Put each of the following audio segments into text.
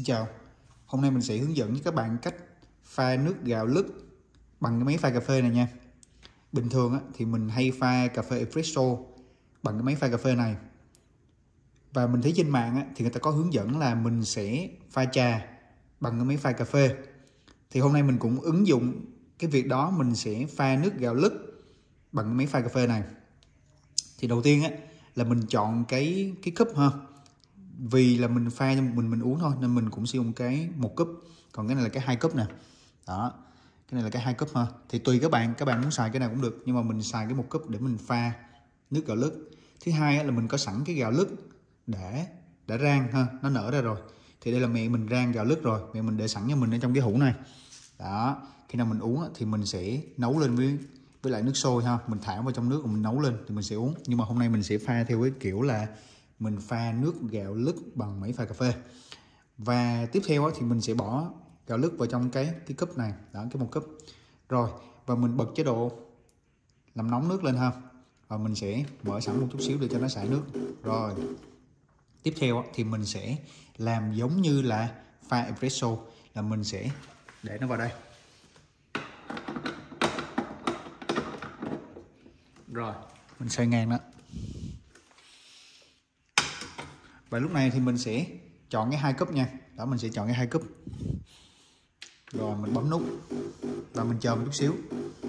chào. Hôm nay mình sẽ hướng dẫn với các bạn cách pha nước gạo lứt bằng cái máy pha cà phê này nha. Bình thường á, thì mình hay pha cà phê espresso bằng cái máy pha cà phê này. Và mình thấy trên mạng á, thì người ta có hướng dẫn là mình sẽ pha trà bằng cái máy pha cà phê. Thì hôm nay mình cũng ứng dụng cái việc đó, mình sẽ pha nước gạo lứt bằng cái máy pha cà phê này. Thì đầu tiên á, là mình chọn cái cup ha. Vì là mình pha cho mình uống thôi nên mình cũng sử dụng cái 1 cup, còn cái này là cái 2 cup nè. Đó, cái này là cái 2 cup ha. Thì tùy các bạn muốn xài cái nào cũng được, nhưng mà mình xài cái 1 cup để mình pha nước gạo lứt. Thứ hai là mình có sẵn cái gạo lứt đã rang ha, nó nở ra rồi. Thì đây là mẹ mình rang gạo lứt rồi, mẹ mình để sẵn cho mình ở trong cái hũ này. Đó, khi nào mình uống thì mình sẽ nấu lên với lại nước sôi ha, mình thả vào trong nước rồi mình nấu lên thì mình sẽ uống. Nhưng mà hôm nay mình sẽ pha theo cái kiểu là mình pha nước gạo lứt bằng máy pha cà phê. Và tiếp theo thì mình sẽ bỏ gạo lứt vào trong cái cup này, đó, cái 1 cup. Rồi, và mình bật chế độ làm nóng nước lên ha. Và mình sẽ mở sẵn một chút xíu để cho nó xả nước. Rồi, tiếp theo thì mình sẽ làm giống như là pha espresso, là mình sẽ để nó vào đây. Rồi, mình xoay ngang đó. Và lúc này thì mình sẽ chọn cái 2 cup nha. Đó, mình sẽ chọn cái 2 cup. Rồi mình bấm nút và mình chờ một chút xíu.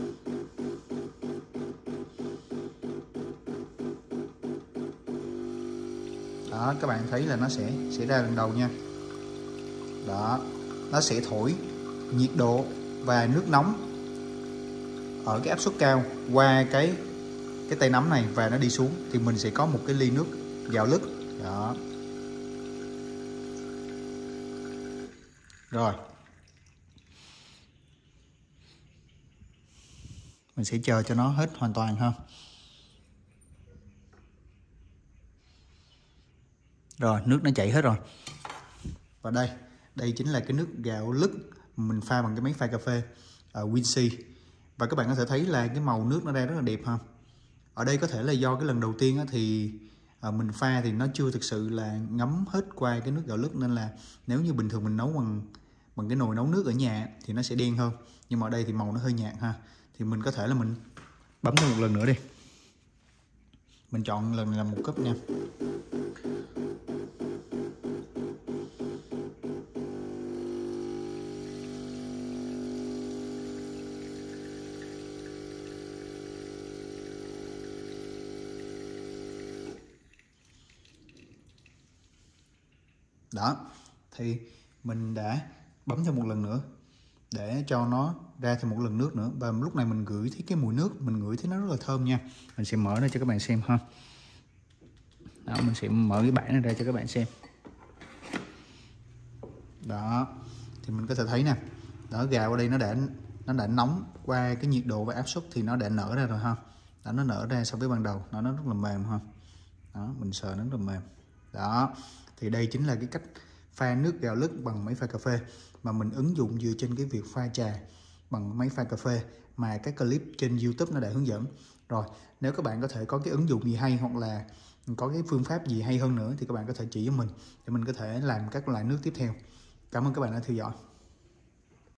Đó, các bạn thấy là nó sẽ ra lần đầu nha. Đó, nó sẽ thổi nhiệt độ và nước nóng ở cái áp suất cao qua cái tay nắm này và nó đi xuống, thì mình sẽ có một cái ly nước gạo lứt. Đó. Rồi. Mình sẽ chờ cho nó hết hoàn toàn ha. Rồi, nước nó chảy hết rồi. Và đây chính là cái nước gạo lứt mình pha bằng cái máy pha cà phê Wincy. Và các bạn có thể thấy là cái màu nước nó ra rất là đẹp ha. Ở đây có thể là do cái lần đầu tiên thì mình pha thì nó chưa thực sự là ngấm hết qua cái nước gạo lứt, nên là nếu như bình thường mình nấu bằng cái nồi nấu nước ở nhà thì nó sẽ đen hơn. Nhưng mà ở đây thì màu nó hơi nhạt ha. Thì mình có thể là mình bấm thêm một lần nữa đi. Mình chọn lần này là 1 cup nha. Đó, thì mình đã bấm thêm một lần nữa để cho nó ra thêm một lần nước nữa. Và lúc này mình ngửi thấy cái mùi nước, mình ngửi thấy nó rất là thơm nha. Mình sẽ mở ra cho các bạn xem ha. Đó, mình sẽ mở cái bảng này ra cho các bạn xem. Đó, thì mình có thể thấy nè. Đó, gạo ở đây nó đã nóng qua cái nhiệt độ và áp suất thì nó đã nở ra rồi ha. Đó, nó nở ra so với ban đầu, nó rất là mềm ha. Đó, mình sờ nó rất là mềm. Đó, thì đây chính là cái cách pha nước gạo lứt bằng máy pha cà phê mà mình ứng dụng dựa trên cái việc pha trà bằng máy pha cà phê mà các clip trên YouTube nó đã hướng dẫn. Rồi, nếu các bạn có thể có cái ứng dụng gì hay hoặc là có cái phương pháp gì hay hơn nữa thì các bạn có thể chỉ cho mình để mình có thể làm các loại nước tiếp theo. Cảm ơn các bạn đã theo dõi.